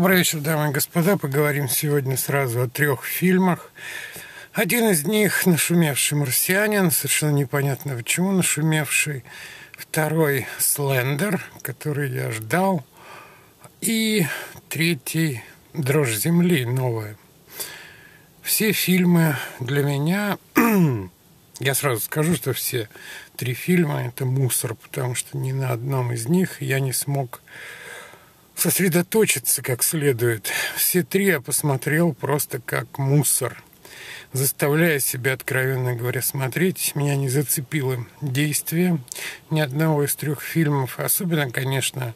Добрый вечер, дамы и господа. Поговорим сегодня сразу о 3 фильмах. Один из них — нашумевший «Марсианин», совершенно непонятно почему нашумевший. Второй — «Слендер», который я ждал. И третий — «Дрожь земли», новая. Все фильмы для меня... Я сразу скажу, что все 3 фильма — это мусор, потому что ни на одном из них я не смог сосредоточиться как следует. Все 3 я посмотрел просто как мусор, заставляя себя, откровенно говоря, смотреть. Меня не зацепило действие ни одного из 3 фильмов. Особенно, конечно,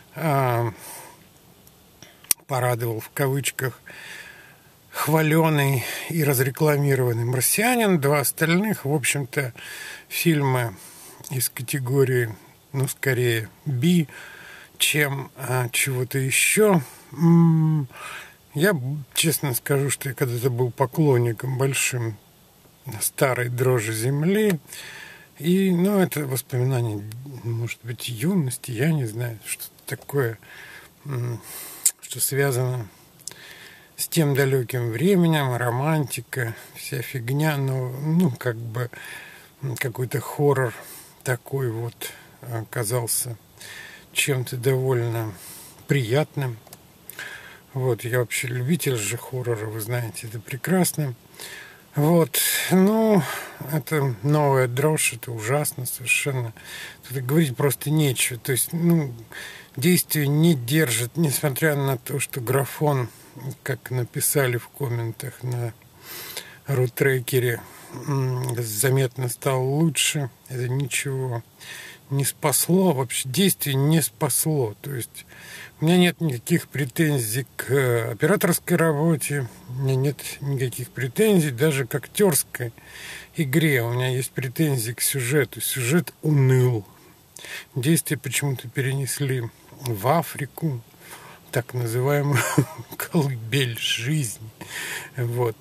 порадовал в кавычках хваленый и разрекламированный «Марсианин». 2 остальных, в общем-то, фильмы из категории, скорее, B, чем чего-то еще. Я честно скажу, что я когда-то был поклонником большим старой «Дрожи земли». И, это воспоминание, может быть, юности, я не знаю, что такое, что связано с тем далеким временем, романтика, вся фигня, но какой-то хоррор такой вот оказался чем-то довольно приятным. Вот, я вообще любитель же хоррора, вы знаете, это прекрасно. Вот, это новая дрожь, это ужасно совершенно. Тут говорить просто нечего. То есть, действие не держит, несмотря на то, что графон, как написали в комментах на рутрекере, заметно стал лучше. Это ничего не спасло, вообще действие не спасло. То есть у меня нет никаких претензий к операторской работе, у меня нет никаких претензий даже к актерской игре. У меня есть претензии к сюжету. Сюжет уныл. Действие почему-то перенесли в Африку, так называемую колыбель жизни. Вот.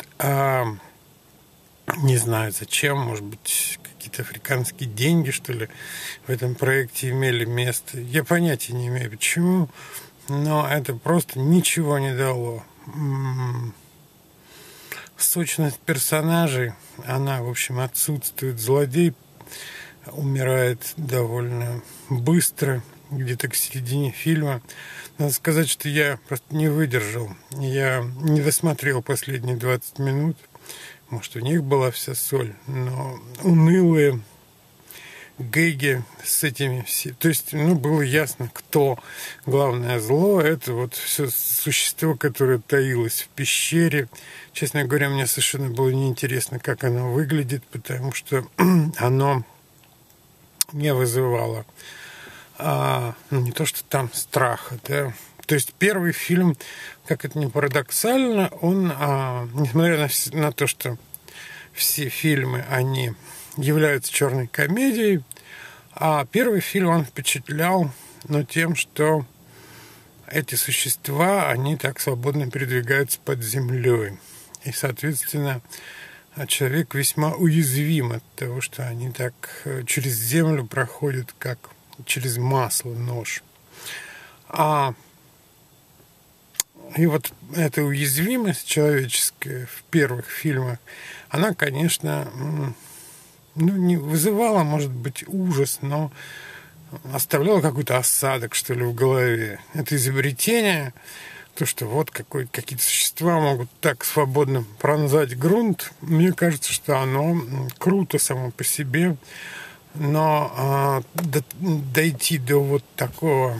Не знаю зачем, может быть, какие-то африканские деньги, что ли, в этом проекте имели место. Я понятия не имею, почему, но это просто ничего не дало. Сущность персонажей, она, в общем, отсутствует. Злодей умирает довольно быстро, где-то к середине фильма. Надо сказать, что я просто не выдержал. Я не досмотрел последние 20 минут. Может, у них была вся соль, но унылые гэги с этими все. То есть, было ясно, кто главное зло. Это вот все существо, которое таилось в пещере. Честно говоря, мне совершенно было неинтересно, как оно выглядит, потому что оно не вызывало не то, что там страха, да. То есть первый фильм, как это ни парадоксально, он, несмотря на то, что все фильмы, они являются черной комедией, первый фильм, он впечатлял, тем, что эти существа, они так свободно передвигаются под землей. И, соответственно, человек весьма уязвим от того, что они так через землю проходят, как через масло нож. И вот эта уязвимость человеческая в первых фильмах, она, конечно, не вызывала, может быть, ужас, но оставляла какой-то осадок, что ли, в голове. Это изобретение, то, что вот какие-то существа могут так свободно пронзать грунт, мне кажется, что оно круто само по себе, но дойти до вот такого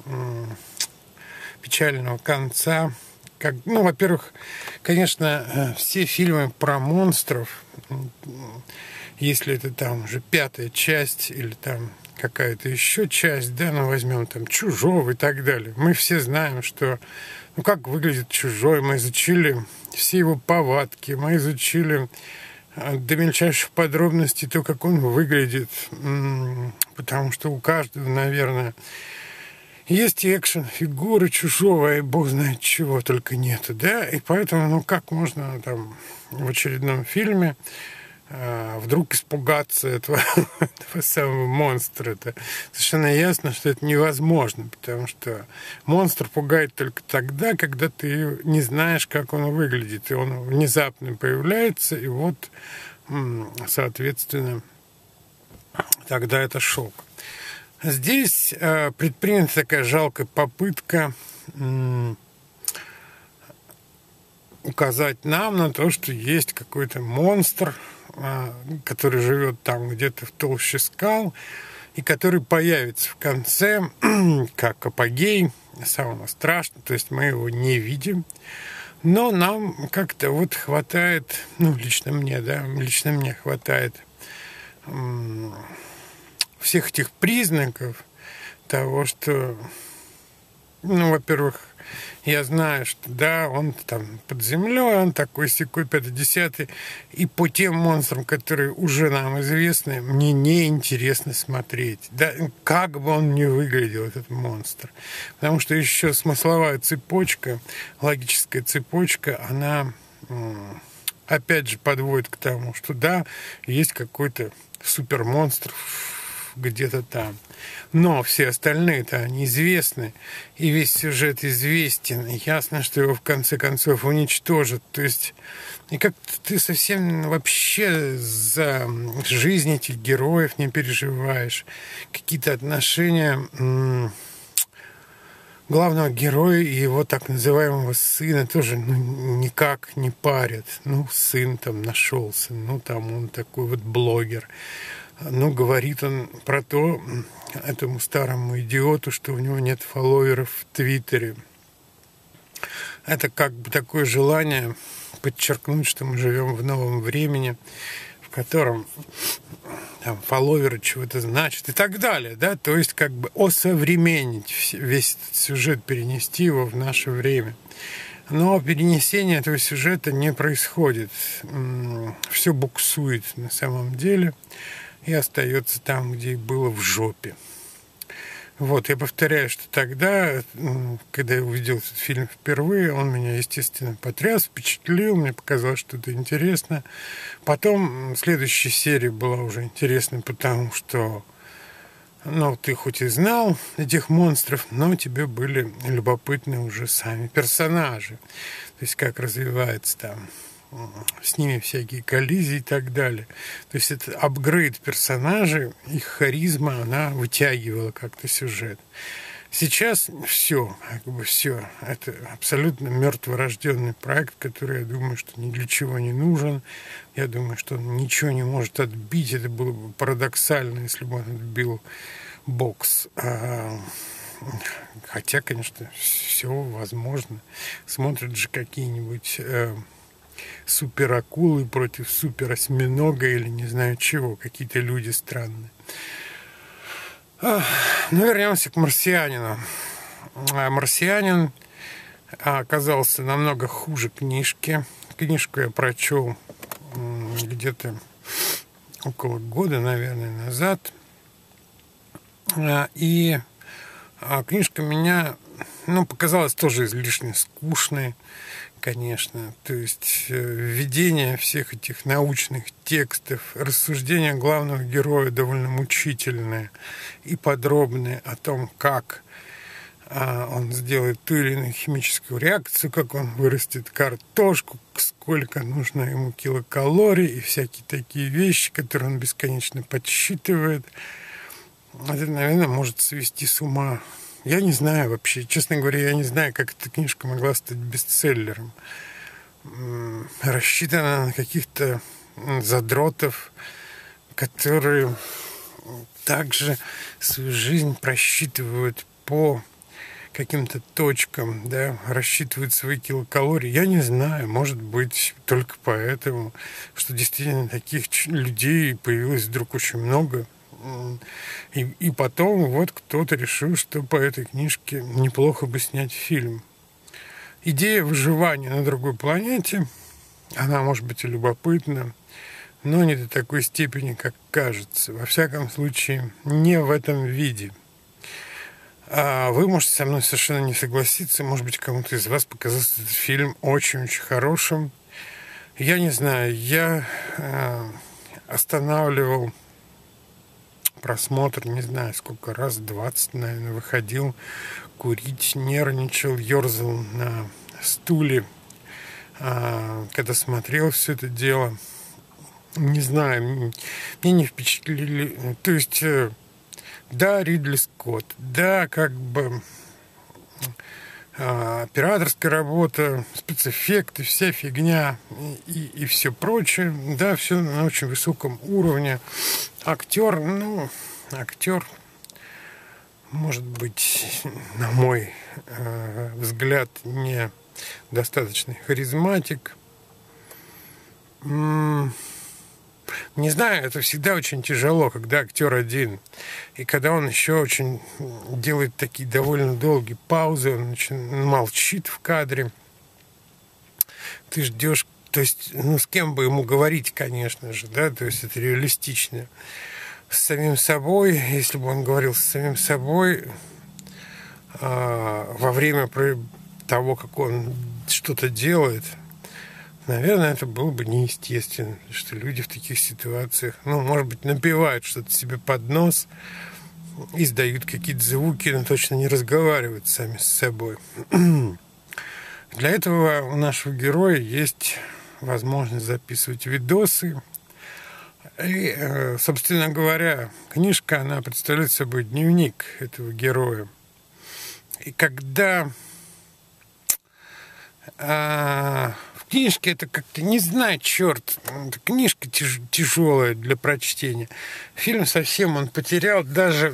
печального конца. Во-первых, конечно, все фильмы про монстров, если это там уже 5-я часть или там какая-то еще часть, да, возьмем там «Чужого» и так далее. Мы все знаем, что, как выглядит «Чужой», мы изучили все его повадки, мы изучили до мельчайших подробностей то, как он выглядит, потому что у каждого, наверное, есть экшн-фигуры «Чужого», и бог знает чего только нету, да, и поэтому, как можно там в очередном фильме вдруг испугаться этого самого монстра. Это совершенно ясно, что это невозможно, потому что монстр пугает только тогда, когда ты не знаешь, как он выглядит, и он внезапно появляется, и вот, соответственно, тогда это шок. Здесь предпринята такая жалкая попытка указать нам на то, что есть какой-то монстр, который живет там где-то в толще скал, и который появится в конце как апогей самого страшного, то есть мы его не видим, но нам как-то вот хватает, лично мне хватает всех этих признаков того, что, во-первых, я знаю, что да, он там под землей, он такой-сякой, 5-10, и по тем монстрам, которые уже нам известны, мне неинтересно смотреть. Да, как бы он ни выглядел, этот монстр. Потому что еще смысловая цепочка, логическая цепочка, она опять же подводит к тому, что да, есть какой-то супермонстр где-то там. Но все остальные-то, они известны, и весь сюжет известен, и ясно, что его в конце концов уничтожат. То есть, и как-то ты совсем вообще за жизнь этих героев не переживаешь. Какие-то отношения главного героя и его так называемого сына тоже никак не парят. Сын там нашелся, там он такой вот блогер. Говорит он про то, этому старому идиоту, что у него нет фолловеров в Твиттере. Это как бы такое желание подчеркнуть, что мы живем в новом времени, в котором там фолловеры чего-то значат и так далее, да, то есть как бы осовременить весь этот сюжет, перенести его в наше время. Но перенесение этого сюжета не происходит. Все буксует на самом деле и остается там, где и было в жопе. Вот, я повторяю, что тогда, когда я увидел этот фильм впервые, он меня, естественно, потряс, впечатлил, мне показалось, что это интересно. Потом следующая серия была уже интересной, потому что, ты хоть и знал этих монстров, но тебе были любопытны уже сами персонажи. То есть, как развивается там с ними всякие коллизии и так далее. То есть это апгрейд персонажей, их харизма, она вытягивала как-то сюжет. Сейчас все. Это абсолютно мертворожденный проект, который, я думаю, что ни для чего не нужен. Я думаю, что он ничего не может отбить. Это было бы парадоксально, если бы он отбил бокс. Хотя, конечно, все возможно. Смотрят же какие-нибудь суперакулы против суперосьминога или не знаю чего, какие-то люди странные. Вернемся к «Марсианину». «Марсианин» оказался намного хуже книжки. Книжку я прочел где-то около года, наверное, назад. И книжка меня, показалась тоже излишне скучной, конечно. То есть введение всех этих научных текстов, рассуждения главного героя довольно мучительное и подробное о том, как он сделает ту или иную химическую реакцию, как он вырастет картошку, сколько нужно ему килокалорий и всякие такие вещи, которые он бесконечно подсчитывает. Это, наверное, может свести с ума. Я не знаю вообще, честно говоря, я не знаю, как эта книжка могла стать бестселлером. Рассчитана на каких-то задротов, которые также свою жизнь просчитывают по каким-то точкам, да, рассчитывают свои килокалории. Я не знаю, может быть, только поэтому, что действительно таких людей появилось вдруг очень много. И потом вот кто-то решил, что по этой книжке неплохо бы снять фильм. Идея выживания на другой планете, она может быть и любопытна, но не до такой степени, как кажется. Во всяком случае, не в этом виде. Вы можете со мной совершенно не согласиться. Может быть, кому-то из вас показался этот фильм очень-очень хорошим. Я не знаю, я останавливал просмотр, не знаю, сколько раз, 20, наверное, выходил курить, нервничал, ерзал на стуле, когда смотрел все это дело. Не знаю, мне не впечатлили. То есть, да, Ридли Скотт, да, как бы операторская работа, спецэффекты, вся фигня и все прочее, да, все на очень высоком уровне. Актер, может быть, на мой взгляд, не достаточно харизматик. Не знаю, это всегда очень тяжело, когда актер один. И когда он еще очень делает такие довольно долгие паузы, он очень молчит в кадре. Ты ждешь, то есть, с кем бы ему говорить, конечно же, да, то есть это реалистично. С самим собой, если бы он говорил с самим собой во время того, как он что-то делает, наверное, это было бы неестественно, что люди в таких ситуациях, может быть, напевают что-то себе под нос, издают какие-то звуки, но точно не разговаривают сами с собой. Для этого у нашего героя есть возможность записывать видосы. И, собственно говоря, книжка, она представляет собой дневник этого героя. И когда в книжке это как-то, не знаю, черт, книжка тяжелая для прочтения. Фильм совсем он потерял даже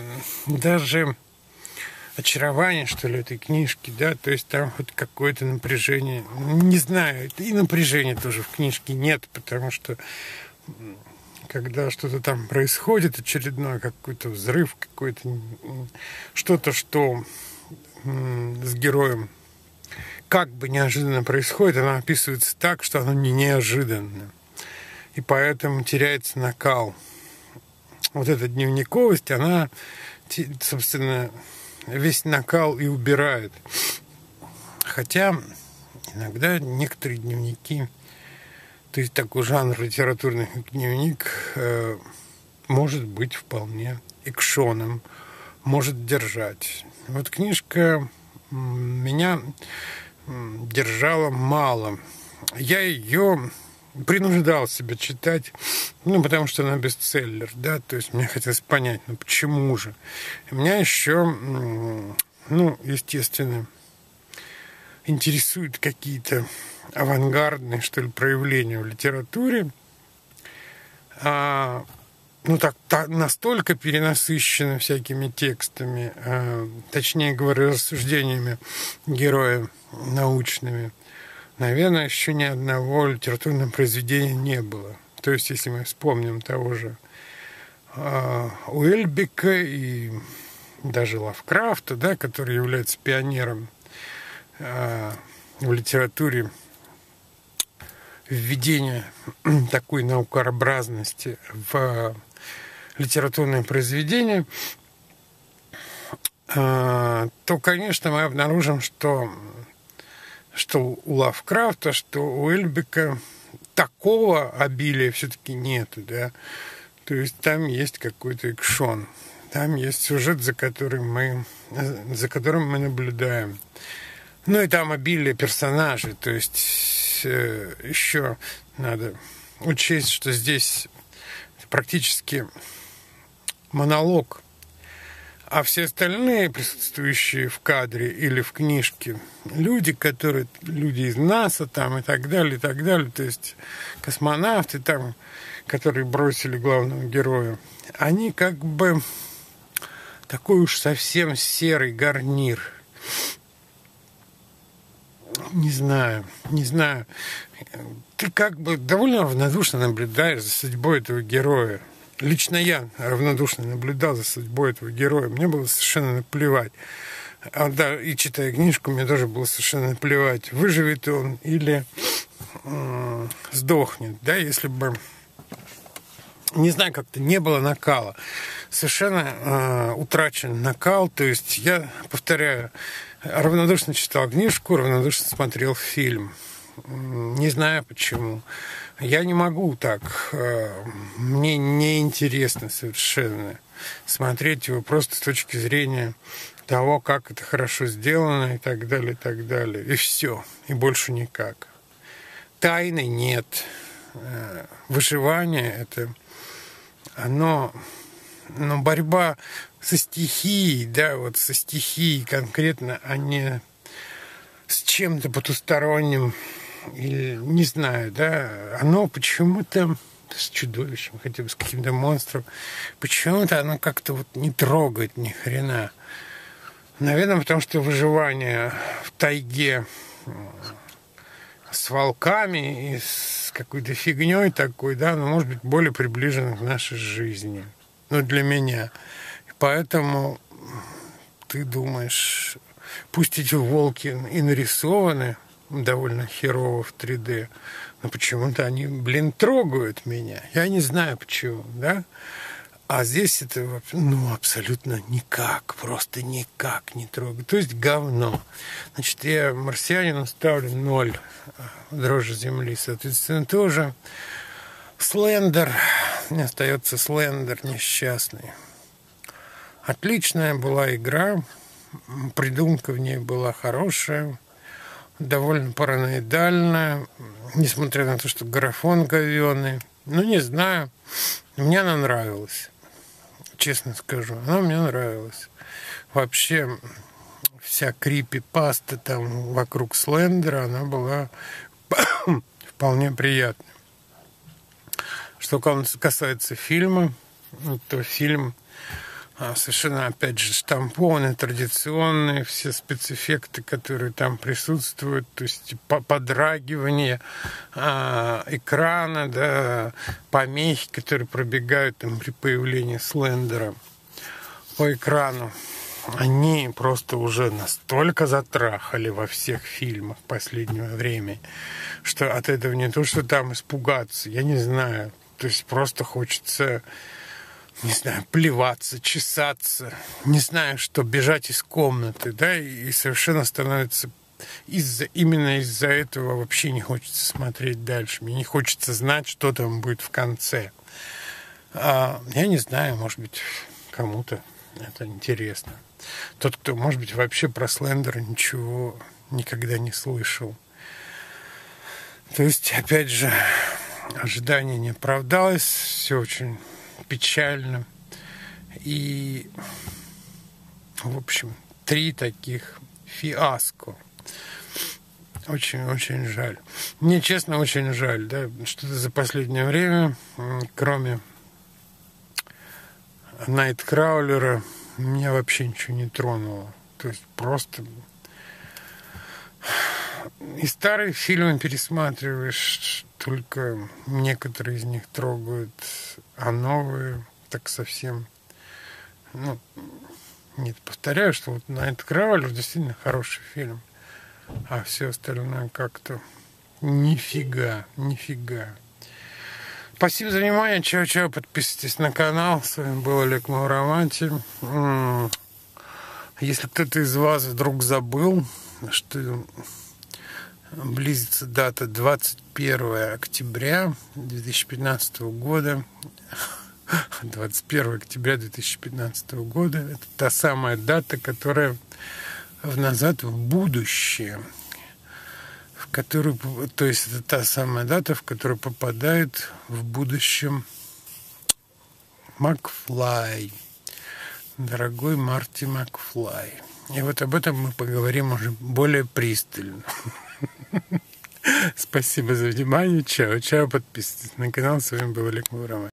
очарование, что ли, этой книжки, да, то есть там хоть какое-то напряжение, не знаю, и напряжения тоже в книжке нет, потому что когда что-то там происходит очередное, какой-то взрыв, какой-то что-то, что с героем как бы неожиданно происходит, оно описывается так, что оно не неожиданно. И поэтому теряется накал. Вот эта дневниковость, она, собственно, весь накал и убирает. Хотя иногда некоторые дневники, то есть такой жанр литературный дневник, может быть вполне экшоном, может держать. Вот книжка меня держала мало. Я ее принуждал себя читать, потому что она бестселлер, да, то есть мне хотелось понять, почему же. И меня еще, естественно, интересуют какие-то авангардные, что ли, проявления в литературе, настолько перенасыщены всякими текстами, точнее говоря, рассуждениями героя научными. Наверное, еще ни одного литературного произведения не было. То есть, если мы вспомним того же Уэльбека и даже Лавкрафта, да, который является пионером в литературе введения такой наукообразности в литературное произведение, то, конечно, мы обнаружим, что у Лавкрафта, что у Эльбека такого обилия все-таки нету, да. То есть там есть какой-то экшон, там есть сюжет, за которым мы наблюдаем. И там обилие персонажей, то есть еще надо учесть, что здесь практически монолог, а все остальные присутствующие в кадре или в книжке люди из НАСА там и так далее, то есть космонавты там, которые бросили главного героя, они как бы такой уж совсем серый гарнир. Не знаю. Ты как бы довольно равнодушно наблюдаешь за судьбой этого героя. Лично я равнодушно наблюдал за судьбой этого героя. Мне было совершенно наплевать. И читая книжку, мне тоже было совершенно наплевать, выживет он или сдохнет. Да, если бы, не знаю, как-то не было накала. Совершенно утрачен накал. То есть я, повторяю, равнодушно читал книжку, равнодушно смотрел фильм. Не знаю почему. Я не могу так. Мне неинтересно совершенно смотреть его просто с точки зрения того, как это хорошо сделано и так далее, и так далее. И все. И больше никак. Тайны нет. Выживание – это оно... Но борьба со стихией, да, вот со стихией конкретно, а не с чем-то потусторонним, или, не знаю, да, оно почему-то с чудовищем, хотя бы с каким-то монстром, почему-то оно как-то вот не трогает ни хрена. Наверное, потому что выживание в тайге с волками и с какой-то фигней такой, да, оно может быть более приближено к нашей жизни. Ну, для меня. И поэтому ты думаешь, пусть эти волки и нарисованы довольно херово в 3D, но почему-то они, трогают меня. Я не знаю почему, да? А здесь это, ну, абсолютно никак, просто никак не трогает. То есть говно. Значит, я марсианину ставлю 0 дрожжи земли, соответственно, тоже. Слендер. Мне остается Слендер несчастный. Отличная была игра. Придумка в ней была хорошая. Довольно параноидальная. Несмотря на то, что графон говёный. Ну, не знаю. Мне она нравилась. Честно скажу. Она мне нравилась. Вообще, вся крипипаста там вокруг Слендера, она была вполне приятной. Что касается фильма, то фильм совершенно, опять же, штампованный, традиционный, все спецэффекты, которые там присутствуют, то есть подрагивание экрана, да, помехи, которые пробегают там при появлении Слендера по экрану, они просто уже настолько затрахали во всех фильмах последнего времени, что от этого не то, что там испугаться, я не знаю. То есть просто хочется, не знаю, плеваться, чесаться, не знаю, что, бежать из комнаты, да, и совершенно становится именно из-за этого вообще не хочется смотреть дальше. Мне не хочется знать, что там будет в конце. Я не знаю, может быть, кому-то это интересно. Тот, кто, может быть, вообще про Слендера ничего никогда не слышал. То есть, опять же, ожидание не оправдалось, все очень печально. И, в общем, 3 таких фиаско. Очень-очень жаль. Мне, честно, очень жаль, да, что-то за последнее время, кроме Найткраулера, меня вообще ничего не тронуло. То есть просто... И старые фильмы пересматриваешь, только некоторые из них трогают, а новые так совсем... Ну, нет, повторяю, что вот Найткраулер действительно хороший фильм, а все остальное как-то нифига. Спасибо за внимание. Чао-чао. Подписывайтесь на канал. С вами был Олег Мауромати. Если кто-то из вас вдруг забыл, что близится дата 21 октября 2015 года. 21 октября 2015 года. Это та самая дата, которая назад в будущее. В которую, то есть это та самая дата, в которую попадает в будущем Макфлай. Дорогой Марти Макфлай. И вот об этом мы поговорим уже более пристально. Спасибо за внимание. Чао. Подписывайтесь на канал. С вами был Олег Мауромати.